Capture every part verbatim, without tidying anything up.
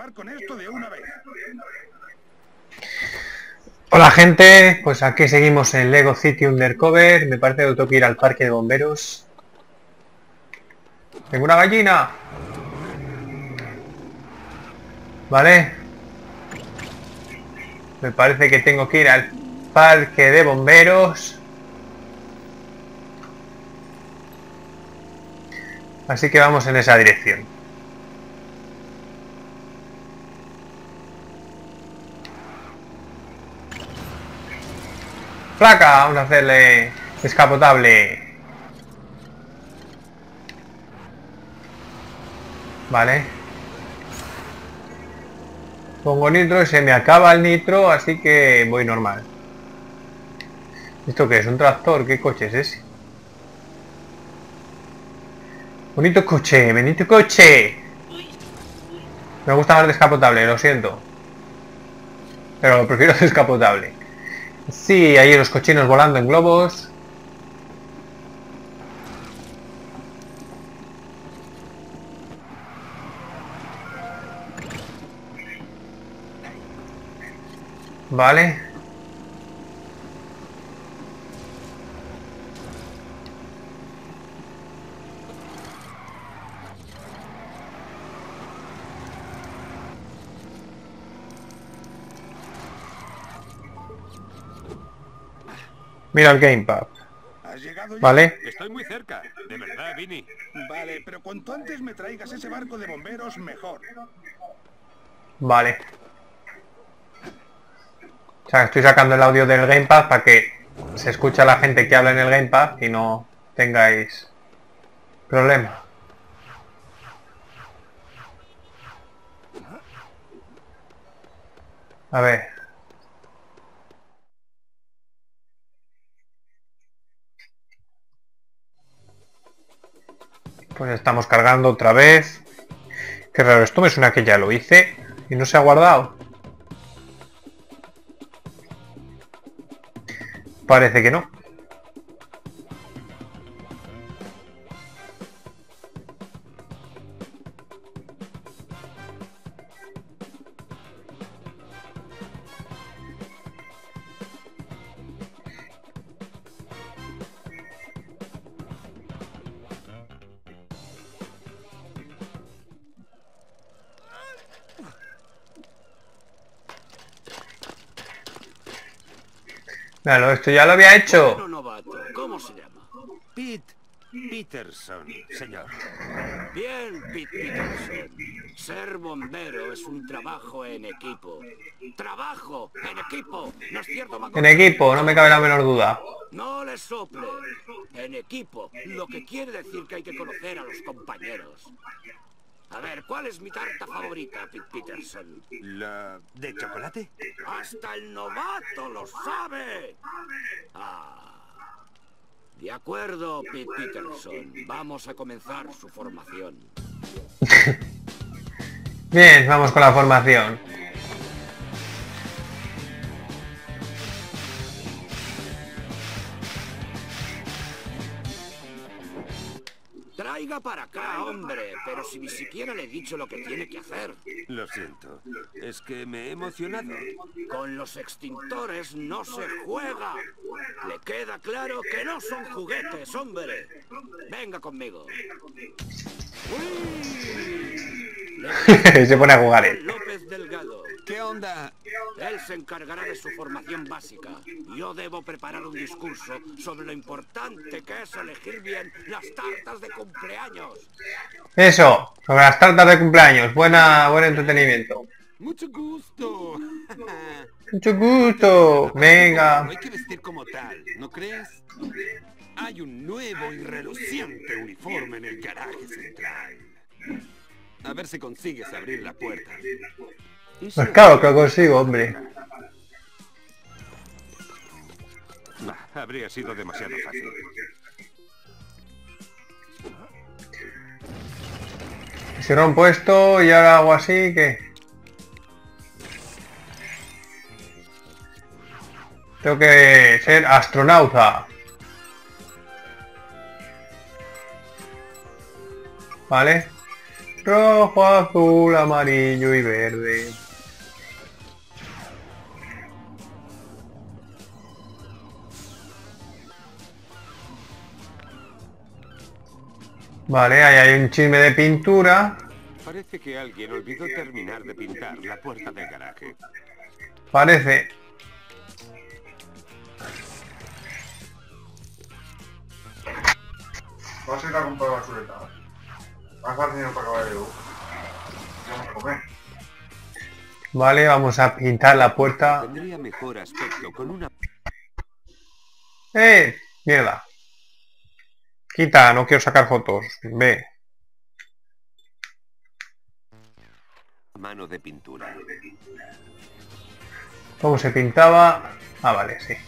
acabar con esto de una vez. Hola gente, pues aquí seguimos en Lego City Undercover. Me parece que tengo que ir al parque de bomberos. ¡Tengo una gallina! Vale. Me parece que tengo que ir al parque de bomberos. Así que vamos en esa dirección. ¡Placa! Vamos a hacerle descapotable. Vale. Pongo nitro y se me acaba el nitro, así que voy normal. ¿Esto qué es? ¿Un tractor? ¿Qué coche es ese? Bonito coche, bonito coche. Me gusta más descapotable, lo siento. Pero lo prefiero descapotable. Sí, ahí los cochinos volando en globos. Vale. Mira el gamepad. ¿Has llegado ya? Vale. Estoy muy cerca, de verdad, Vinny. Vale, pero cuanto antes me traigas ese barco de bomberos, mejor. Vale. O sea, estoy sacando el audio del gamepad para que se escuche a la gente que habla en el gamepad y no tengáis problema. A ver. Pues estamos cargando otra vez. Qué raro, esto me suena que ya lo hice y no se ha guardado. Parece que no. Claro, esto ya lo había hecho. Bueno, novato, ¿cómo se llama? Pete Peterson, señor. Bien, Pete Peterson. Ser bombero es un trabajo en equipo. ¡Trabajo en equipo! ¿No es cierto, Maco? En equipo, no me cabe la menor duda. No le sople. En equipo, lo que quiere decir que hay que conocer a los compañeros. A ver, ¿cuál es mi tarta favorita, Pete Peterson? ¿La de chocolate? ¡Hasta el novato lo sabe! Ah. De acuerdo, Pete Peterson. Vamos a comenzar su formación. Bien, vamos con la formación. Traiga para acá, hombre. Pero si ni siquiera le he dicho lo que tiene que hacer. Lo siento, es que me he emocionado. Con los extintores no se juega. ¿Le queda claro que no son juguetes, hombre? Venga conmigo. Se pone a jugar él. López Delgado. ¿Qué onda? Él se encargará de su formación básica. Yo debo preparar un discurso sobre lo importante que es elegir bien las tartas de cumpleaños. Eso, sobre las tartas de cumpleaños. Buena, buen entretenimiento. Mucho gusto. Mucho gusto. Venga. No hay que vestir como tal, ¿no crees? Hay un nuevo y reluciente uniforme en el garaje central. A ver si consigues abrir la puerta. Pues claro que lo consigo, hombre. Bah, habría sido demasiado fácil. Si rompo esto y ahora hago así, ¿qué? Tengo que ser astronauta. Vale. Rojo, azul, amarillo y verde. Vale, ahí hay un chisme de pintura. Parece que alguien olvidó terminar de pintar la puerta del garaje. Parece. Vas a ir a comprar basureta. Vas a dar dinero para acabar de luz. Vamos a comer. Vale, vamos a pintar la puerta. Tendría mejor aspecto con una ¡Eh! Mierda. Quita, no quiero sacar fotos. Ve. mano de pintura. ¿Cómo se pintaba? Ah, vale, sí.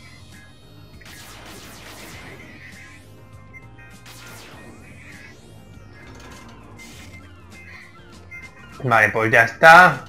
Vale, pues ya está.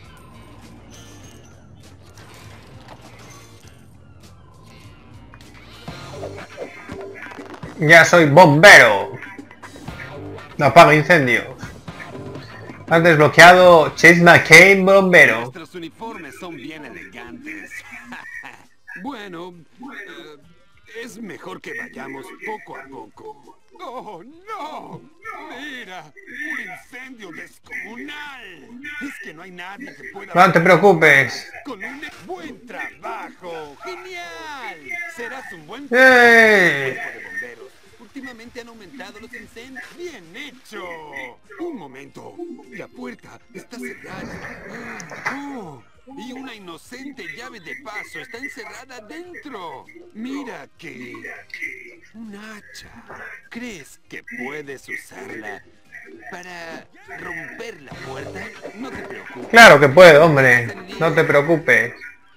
Ya soy bombero. Apago incendios. Has desbloqueado Chase McCain bombero. Nuestros uniformes son bien elegantes. Bueno, eh, es mejor que vayamos poco a poco. ¡Oh, no! ¡Mira! ¡Un incendio descomunal! Es que no hay nadie que pueda... No te preocupes. Con un buen trabajo. ¡Genial! Serás un buen... ¡Eh! cuerpo de bomberos. Últimamente han aumentado los incendios. ¡Bien hecho! Un momento. La puerta está cerrada. ¡Oh! Y una inocente llave de paso está encerrada dentro. Mira que... un hacha. ¿Crees que puedes usarla para romper la puerta? No te preocupes. Claro que puedo, hombre. No te preocupes.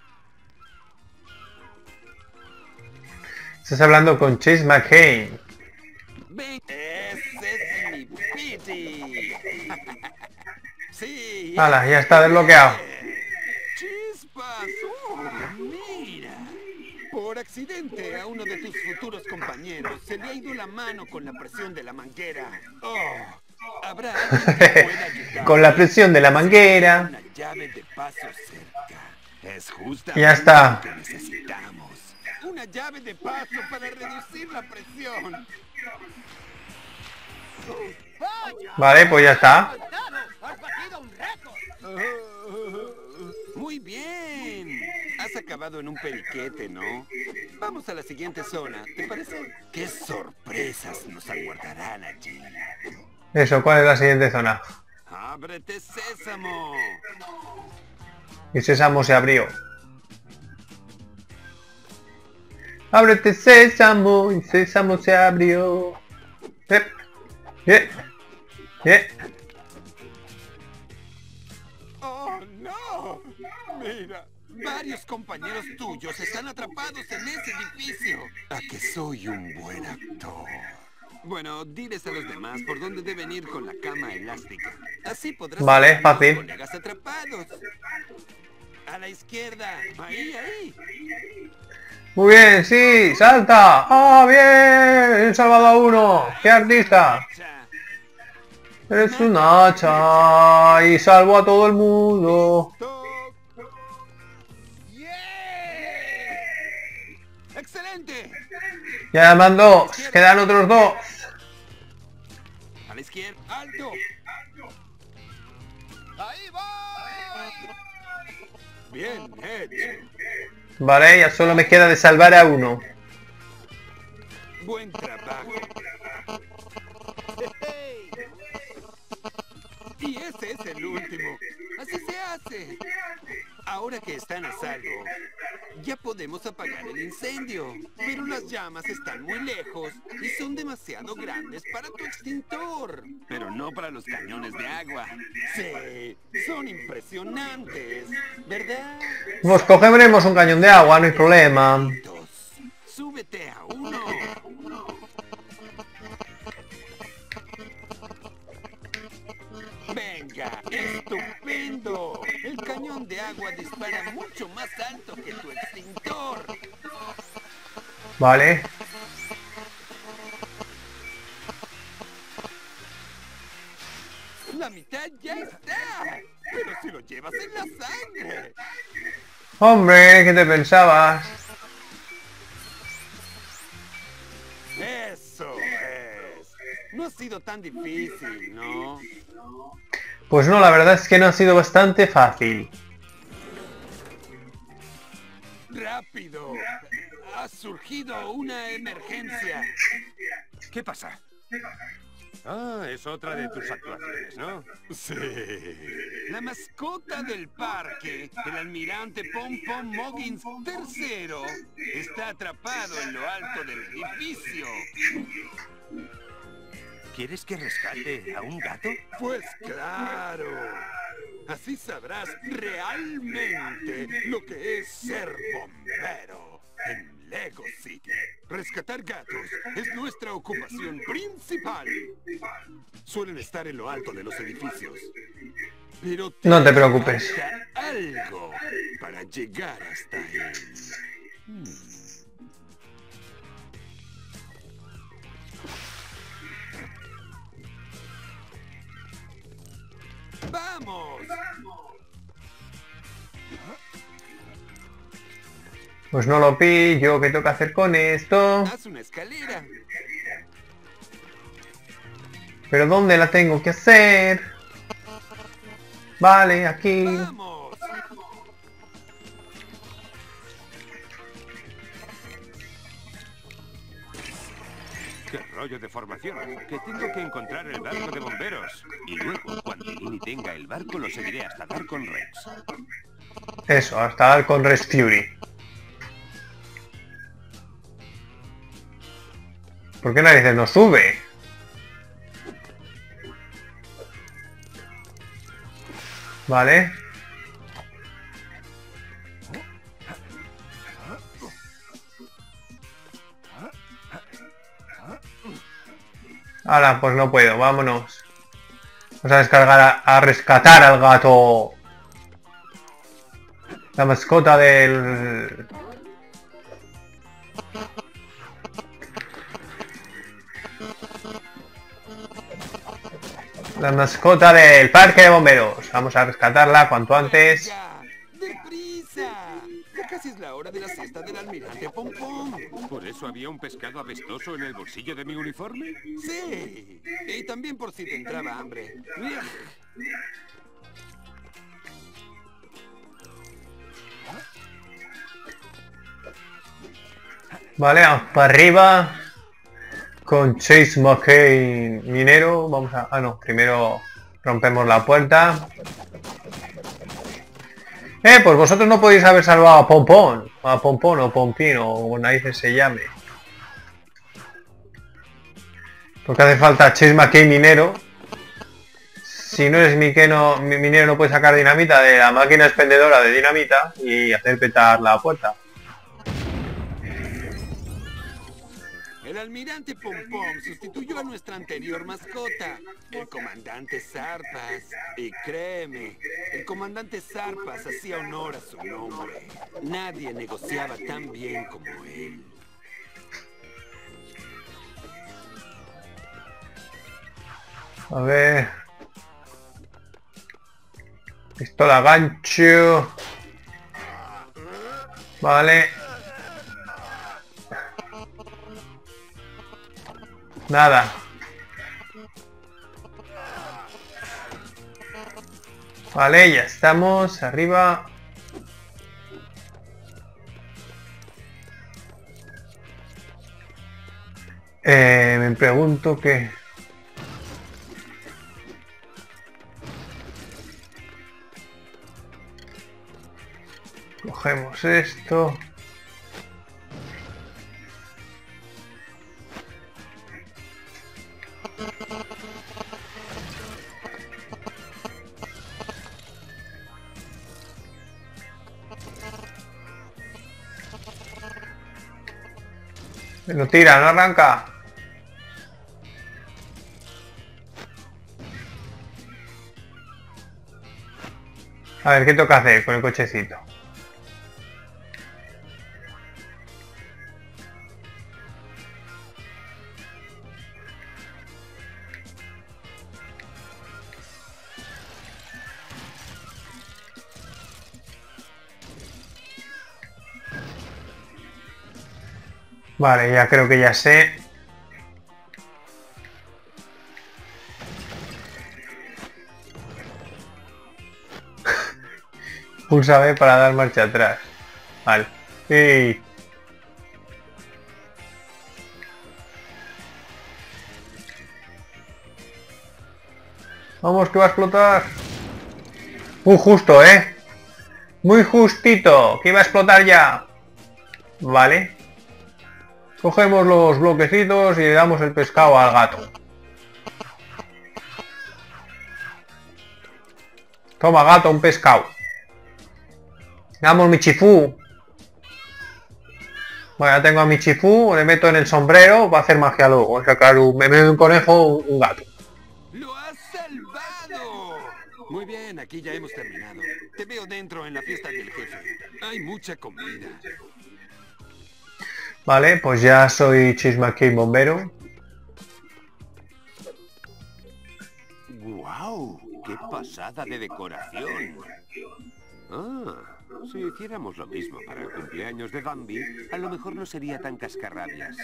Estás hablando con Chase McCain. Ven, ese es mi piti. Sí. Hala, ya está desbloqueado. ¡Chispas! ¡Oh, mira! Por accidente a uno de tus futuros compañeros se le ha ido la mano con la presión de la manguera. ¡Oh! Habrá alguien que pueda ayudar. Con la presión de la manguera. Una llave de paso cerca. Es justamente Ya está. lo que necesitamos. Una llave de paso para reducir la presión. Vale, pues ya está. Muy bien. Has acabado en un periquete, ¿no? Vamos a la siguiente zona, ¿te parece? ¿Qué sorpresas nos aguardarán allí? Eso, ¿cuál es la siguiente zona? ¡Ábrete, sésamo! Y Sésamo se abrió. Ábrete, Sésamo, y Sésamo se abrió. Eh, eh, eh. ¡Oh, no! Mira, varios compañeros tuyos están atrapados en ese edificio. ¿A que soy un buen actor? Bueno, diles a los demás por dónde deben ir con la cama elástica. Así podrás... Vale, ver a los fácil. colegas atrapados. A la izquierda. Ahí, ahí. Muy bien, sí, salta. ¡Ah, bien! He salvado a uno. ¡Qué artista! Ya. Eres un hacha y salvo a todo el mundo. Stop. ¡Yeah! ¡Excelente! Ya mandó. Quedan otros dos. A la izquierda. ¡Alto! ¡Ahí voy! Bien hecho. Vale, ya solo me queda de salvar a uno. Buen trabajo. Y ese es el último. Así se hace. Ahora que están a salvo, ya podemos apagar el incendio. Pero las llamas están muy lejos y son demasiado grandes para tu extintor. Pero no para los cañones de agua. Sí, son impresionantes, ¿verdad? Pues cogeremos un cañón de agua, no hay problema. Súbete a uno. Venga, estupendo. El cañón de agua dispara mucho más alto que tu extintor. Vale. La mitad ya está. Pero si lo llevas en la sangre. Hombre, ¿qué te pensabas? Eso es. No ha sido tan difícil, ¿no? Pues no, la verdad es que no ha sido bastante fácil. ¡Rápido! Ha surgido una emergencia. ¿Qué pasa? Ah, es otra de tus actuaciones, ¿no? Sí. La mascota del parque, el almirante Pom Pom Moggins tercero, está atrapado en lo alto del edificio. ¿Quieres que rescate a un gato? Pues claro. Así sabrás realmente lo que es ser bombero en Lego City. Rescatar gatos es nuestra ocupación principal. Suelen estar en lo alto de los edificios. Pero No te preocupes. falta algo para llegar hasta él. Hmm. ¡Vamos! Pues no lo pillo, ¿qué tengo que hacer con esto? Haz una escalera. ¿Pero dónde la tengo que hacer? Vale, aquí. ¡Vamos! ¡Qué rollo de formación! Que tengo que encontrar el barco de bomberos. Y luego, cuando Ginny tenga el barco, lo seguiré hasta dar con Rex. Eso, hasta dar con Red Fury. ¿Por qué narices no sube? Vale. Ahora, pues no puedo, vámonos. Vamos a descargar a, a rescatar al gato. La mascota del... La mascota del parque de bomberos. Vamos a rescatarla cuanto antes. ¡Ya! ¡Deprisa! Ya casi es la hora de la siesta del almirante Pom Pom. ¿Por eso había un pescado apestoso en el bolsillo de mi uniforme? Sí. Y también por si te entraba hambre. Vale, vamos para arriba. Con Chase McCain minero. Vamos a... Ah, no. Primero rompemos la puerta. Eh, pues vosotros no podéis haber salvado a Pompón. A Pompón o Pompín o como narices se llame. Porque hace falta Chase McCain minero. Si no eres miqueno, minero no puedes sacar dinamita de la máquina expendedora de dinamita y hacer petar la puerta. El almirante Pom Pom sustituyó a nuestra anterior mascota, el comandante Zarpas. Y créeme, el comandante Zarpas hacía honor a su nombre. Nadie negociaba tan bien como él. A ver... Pistola gancho. Vale. Nada. Vale, ya estamos arriba. Eh, me pregunto qué... Cogemos esto. No tira, no arranca. A ver, ¿qué toca hacer con el cochecito? Vale, ya creo que ya sé. Pulsa B para dar marcha atrás. Vale. Sí. Vamos, que va a explotar. Muy justo, ¿eh? Muy justito. Que iba a explotar ya. Vale. Cogemos los bloquecitos y le damos el pescado al gato. Toma, gato, un pescado. Damos mi chifú. Bueno, ya tengo a mi chifú, le meto en el sombrero, va a hacer magia luego. Voy a sacar un, me meto un conejo, un, un gato. ¡Lo has salvado! Muy bien, aquí ya hemos terminado. Te veo dentro en la fiesta del jefe. Hay mucha comida. Vale, pues ya soy Chase McCain bombero. ¡Guau! ¡Qué pasada de decoración! Ah, si hiciéramos lo mismo para el cumpleaños de Bambi, a lo mejor no sería tan cascarrabias.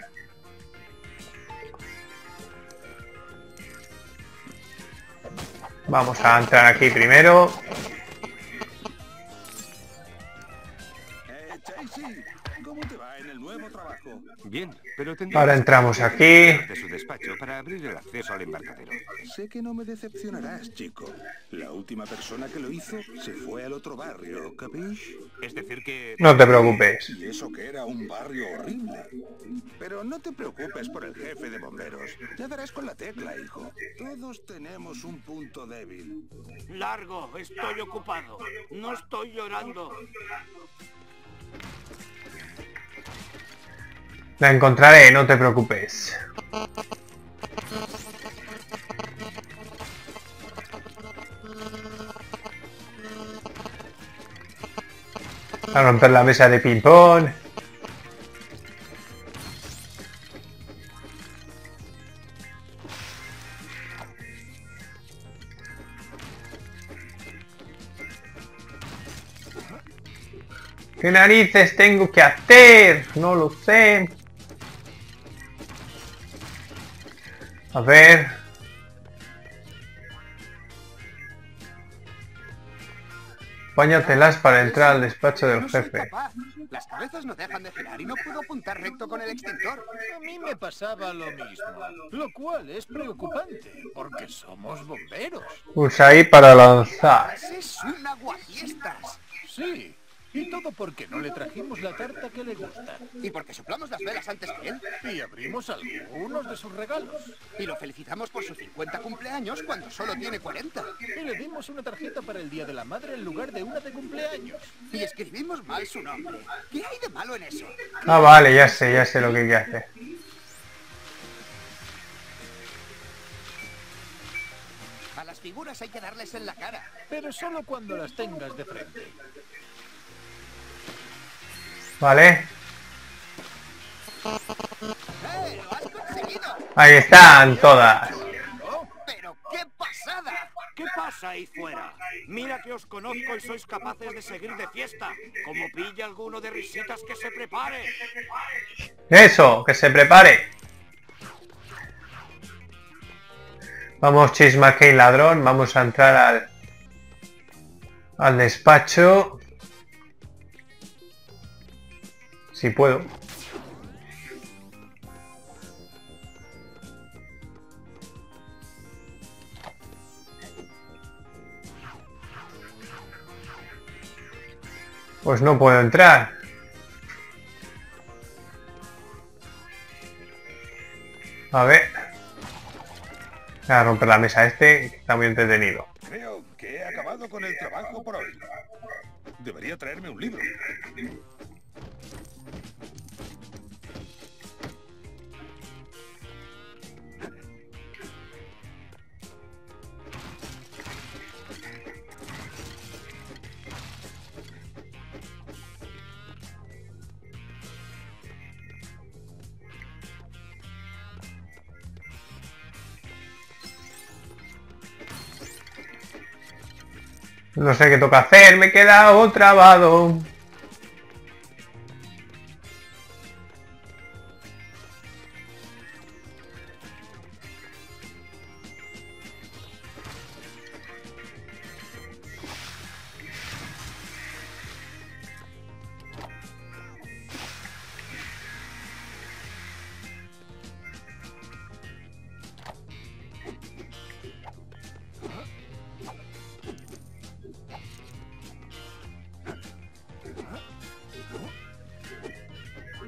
Vamos a entrar aquí primero. Eh, Chasey, ¿cómo te va en el nuevo trabajo? Bien, pero tendría Ahora entramos aquí. de su despacho para abrir el acceso al embarcadero. Sé que no me decepcionarás, chico. La última persona que lo hizo se fue al otro barrio, ¿capish? Es decir que... No te preocupes. Y eso que era un barrio horrible. Pero no te preocupes por el jefe de bomberos. Ya darás con la tecla, hijo. Todos tenemos un punto débil. Largo, estoy ocupado. No estoy llorando. La encontraré, no te preocupes. A romper la mesa de ping pong. ¿Qué narices tengo que hacer? No lo sé. A ver. Apáñatelas para entrar al despacho del No soy jefe. capaz. Las cabezas no dejan de girar y no puedo apuntar recto con el extintor. A mí me pasaba lo mismo, lo cual es preocupante, porque somos bomberos. Pulsa ahí para lanzar. Es un aguafiestas. Sí, y todo porque no le trajimos la tarta que le gusta. Y porque soplamos las velas antes que él. Y abrimos algunos de sus regalos. Y lo felicitamos por su cincuenta cumpleaños cuando solo tiene cuarenta. Y le dimos una tarjeta para el Día de la Madre en lugar de una de cumpleaños. Y escribimos mal su nombre. ¿Qué hay de malo en eso? Ah, vale, ya sé, ya sé lo que hay que hacer. A las figuras hay que darles en la cara. Pero solo cuando las tengas de frente. Vale. ¡Eh! ¡Lo has conseguido! Ahí están todas. ¡Pero qué pasada! ¿Qué pasa ahí fuera? Mira que os conozco y sois capaces de seguir de fiesta. Como pilla alguno de risitas, que se prepare. Eso, que se prepare. Vamos, Chase McCain ladrón. Vamos a entrar al, al despacho. Si puedo. Pues no puedo entrar. A ver. Voy a romper la mesa este, que está muy entretenido. Creo que he acabado con el trabajo por hoy. Debería traerme un libro. No sé qué toca hacer, me he quedado trabado.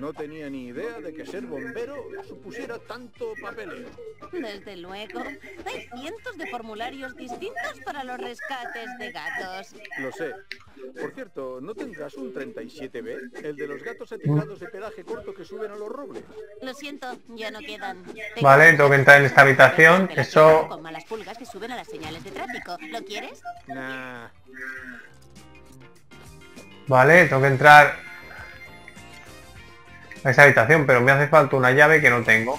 No tenía ni idea de que ser bombero supusiera tanto papeleo. Desde luego. Hay cientos de formularios distintos para los rescates de gatos. Lo sé. Por cierto, ¿no tendrás un treinta y siete B? El de los gatos atigrados de pelaje corto que suben a los robles. Lo siento, ya no quedan. Vale, tengo que entrar en esta habitación. Eso... Con malas pulgas que suben a las señales de tráfico. ¿Lo quieres? Nah. Vale, tengo que entrar a esa habitación, pero me hace falta una llave que no tengo.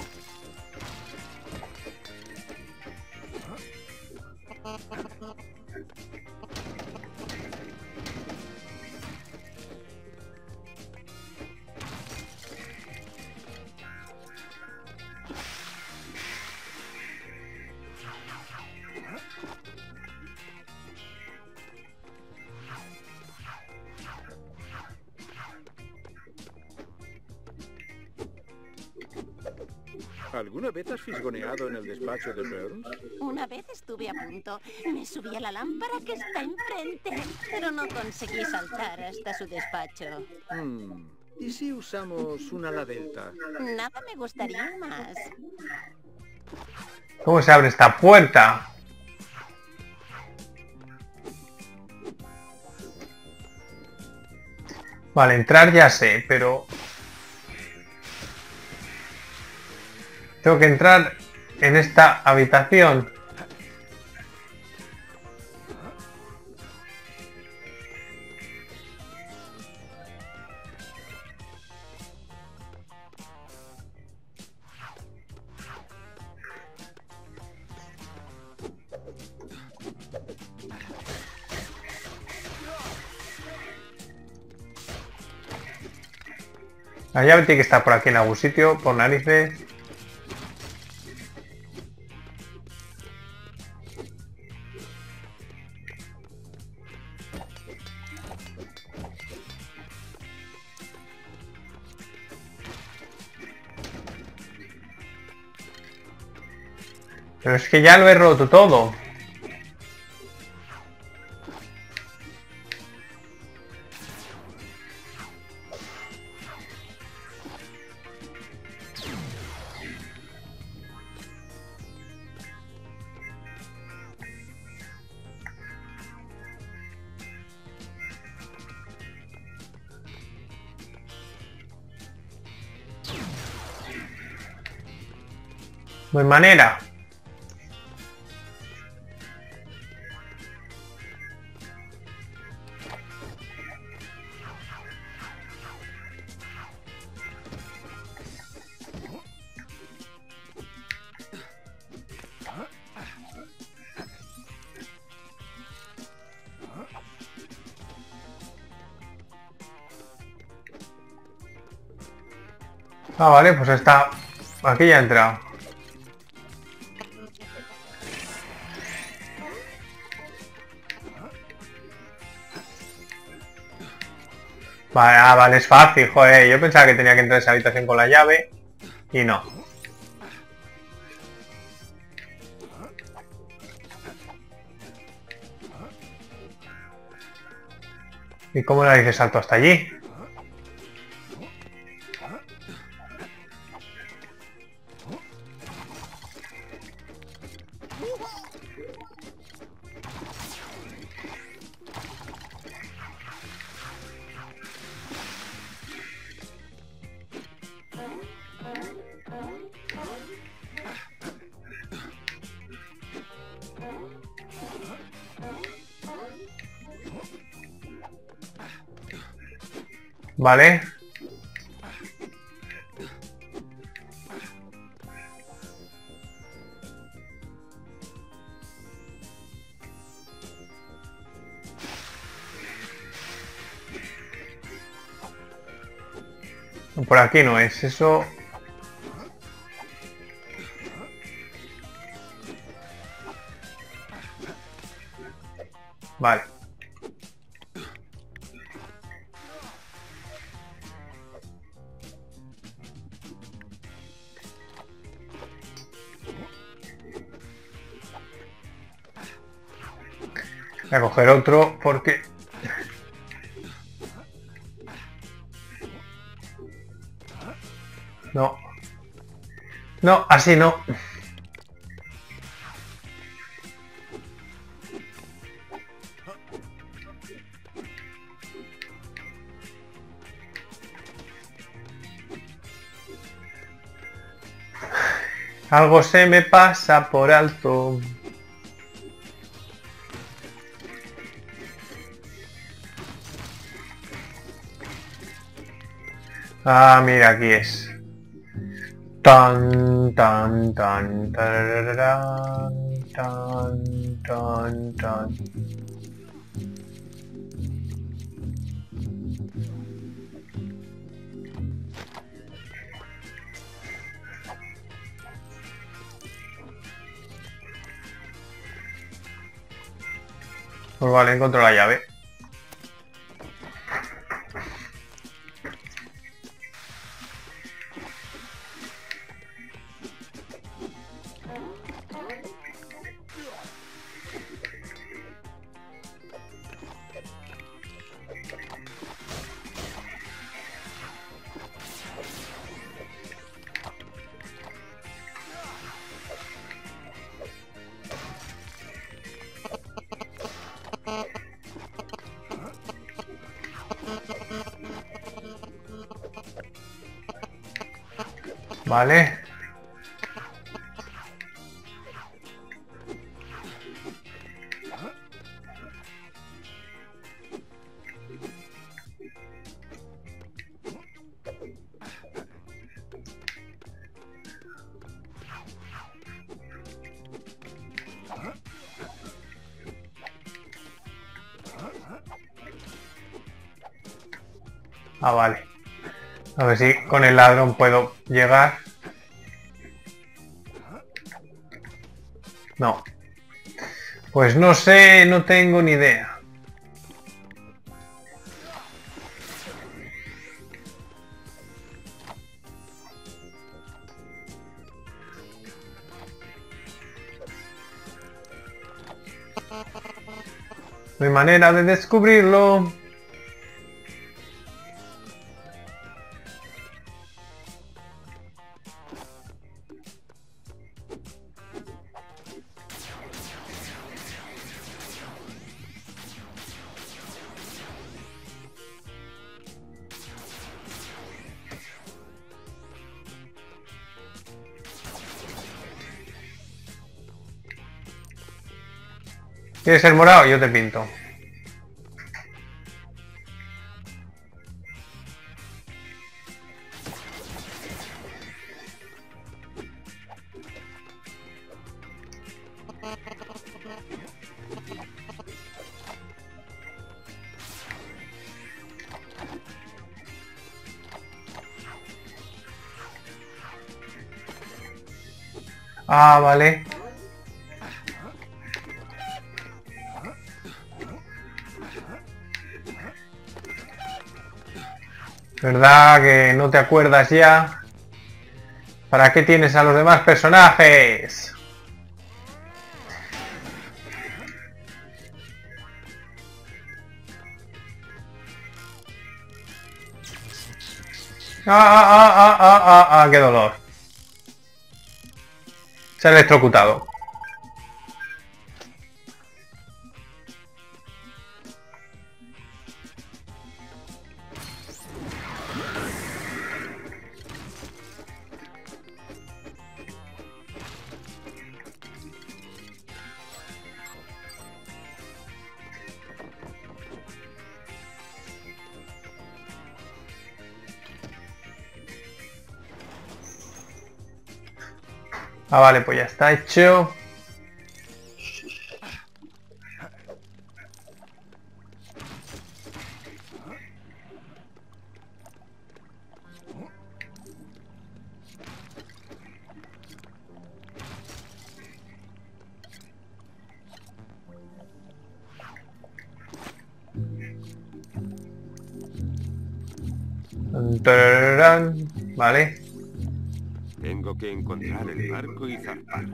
¿Alguna vez has fisgoneado en el despacho de Burns? Una vez estuve a punto. Me subí a la lámpara que está enfrente, pero no conseguí saltar hasta su despacho. Hmm. ¿Y si usamos una ala delta? Nada me gustaría más. ¿Cómo se abre esta puerta? Vale, entrar ya sé, pero... tengo que entrar en esta habitación. La llave tiene que estar por aquí en algún sitio, por narices. Pero es que ya lo he roto todo. No hay manera. Ah, vale, pues está... aquí ya he entrado. Vale, ah, vale, es fácil, joder. Yo pensaba que tenía que entrar a esa habitación con la llave y no. ¿Y cómo le dice salto hasta allí? Vale. Por aquí no es eso. Vale. Voy a coger otro porque... No, así no. Algo se me pasa por alto. Ah, mira, aquí es. Tan, tan, tan, tarararán, tan, tan, tan. Pues vale, encontré la llave. Vale. Ah, vale. A ver si con el ladrón puedo llegar. No. Pues no sé, no tengo ni idea. No hay manera de descubrirlo. ¿Quieres ser morado? Yo te pinto. Ah, vale. ¿Verdad que no te acuerdas ya? ¿Para qué tienes a los demás personajes? Ah, ah, ah, ah, ah, ah, qué dolor. Se ha electrocutado. Ah, vale, pues ya está hecho. Tararán, vale. Tengo que encontrar el barco y zarpar.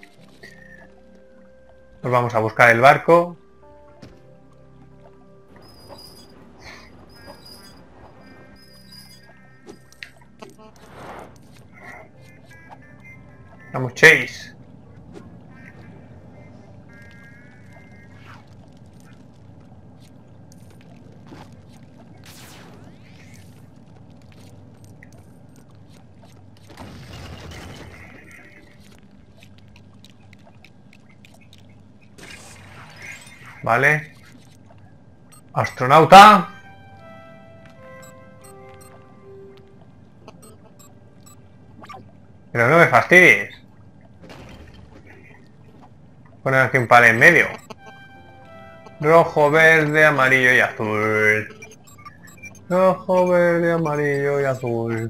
Nos vamos a buscar el barco. Vamos, Chase. Vale. Astronauta. Pero no me fastidies. Poner aquí un palo en medio. Rojo, verde, amarillo y azul. Rojo, verde, amarillo y azul.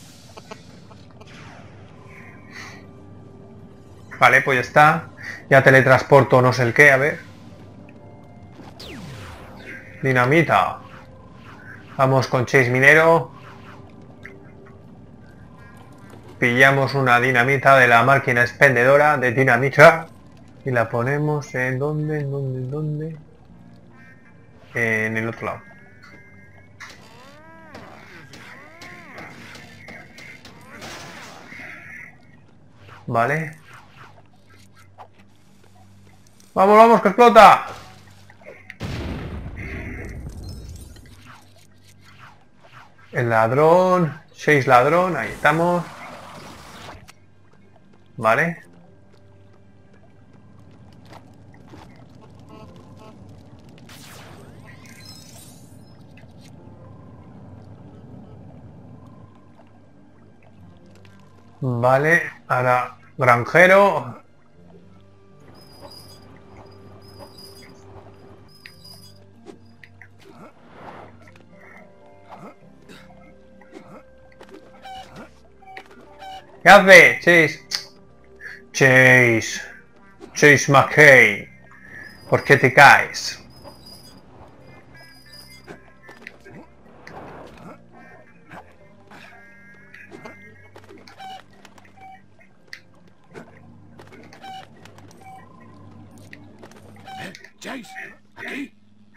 Vale, pues ya está. Ya teletransporto no sé el qué, a ver. Dinamita. Vamos con Chase Minero. Pillamos una dinamita de la máquina expendedora de dinamita. Y la ponemos en dónde, en dónde, en dónde. En el otro lado. Vale. Vamos, vamos, que explota. El ladrón. Seis ladrón, ahí estamos. Vale. Vale, ahora granjero. ¿Qué hace? Chase. Chase. Chase McCain. ¿Por qué te caes? Chase, aquí.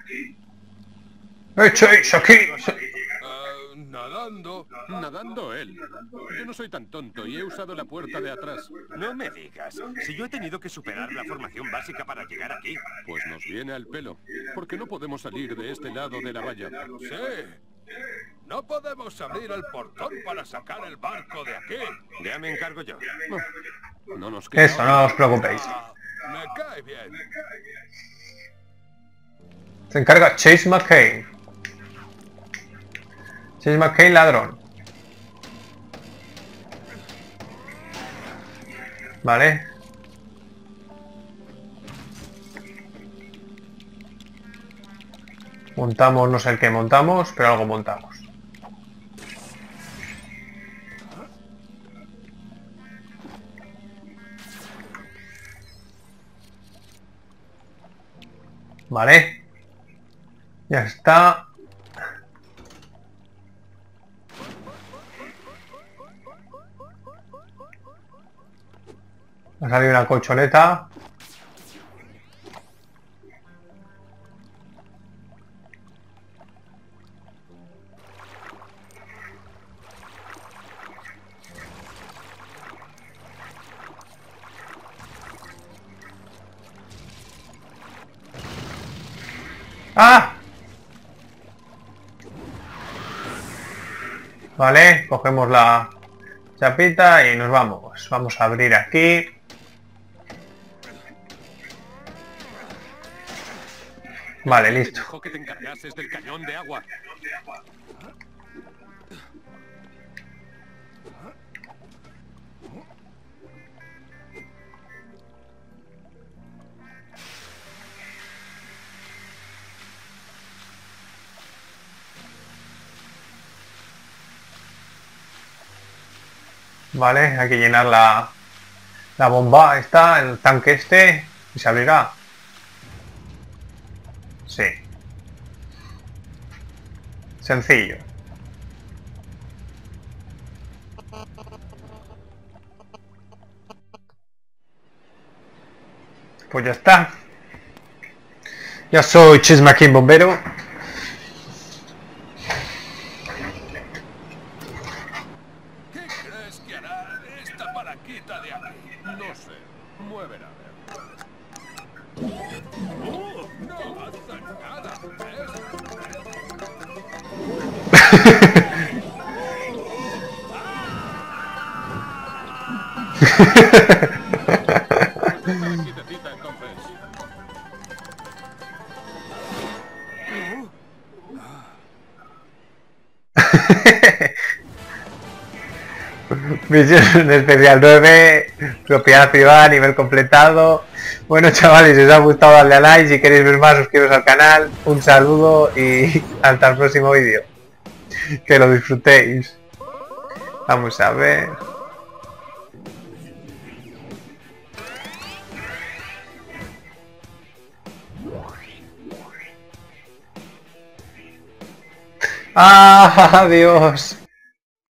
¡Eh, Chase, aquí! Uh, nadando. Nadando él. Yo no soy tan tonto y he usado la puerta de atrás. No me digas. Si yo he tenido que superar la formación básica para llegar aquí. Pues nos viene al pelo. Porque no podemos salir de este lado de la valla. Sí. No podemos abrir el portón para sacar el barco de aquí. Ya me encargo yo. No, no nos queda. Eso, no os preocupéis. Ah, me cae bien. Se encarga Chase McCain. Chase McCain, ladrón. Vale. Montamos, no sé el que montamos, pero algo montamos. Vale. Ya está. Ha salido una colchoneta. ¡Ah! Vale, cogemos la chapita y nos vamos. Vamos a abrir aquí. Vale, listo. Dijo que te encargases del cañón de agua. Vale, hay que llenar la, la bomba esta, el tanque este, y se abrirá. Sí. Sencillo. Pues ya está. Ya soy Chase McCain bombero. ¿Qué crees que hará esta palanquita de aquí. No sé. Muévela a ver. ¡Oh! No avanza nada. Quietecita, entonces. Misión especial nueve, propiedad privada, nivel completado. Bueno chavales, si os ha gustado darle a like, si queréis ver más suscribiros al canal, un saludo y hasta el próximo vídeo. Que lo disfrutéis. Vamos a ver. ¡Ah, Dios!